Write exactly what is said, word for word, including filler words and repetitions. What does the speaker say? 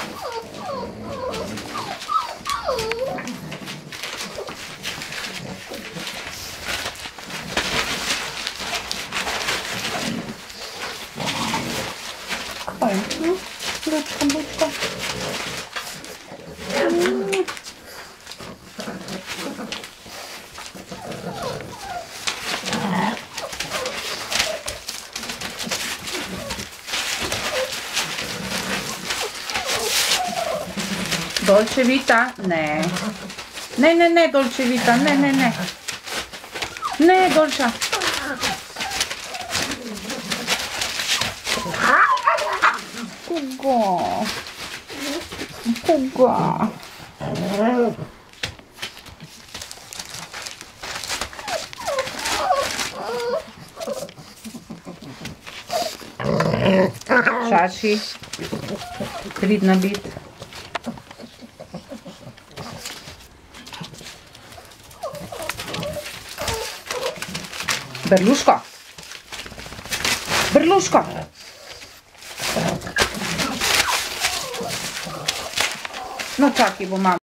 Oj, no, bućka, bućka. Mm. Dolce vita? Ne. Ne, ne, ne, dolce vita, ne, ne, ne. Ne, dolča. Kuga. Kuga. Šaši. Pridna bit. Berluško. Berluško. No čakaj, bo mama.